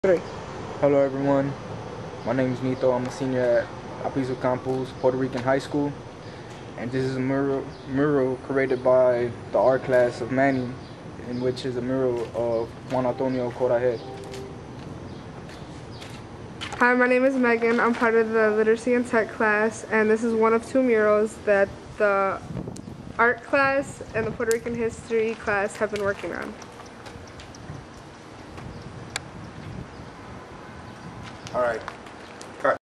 Three. Hello everyone, my name is Nito. I'm a senior at Apizo Campos, Puerto Rican High School, and this is a mural created by the art class of Manning, in which is a mural of Juan Antonio Corraje. Hi, my name is Megan. I'm part of the Literacy and Tech class, and this is one of two murals that the art class and the Puerto Rican history class have been working on. All right.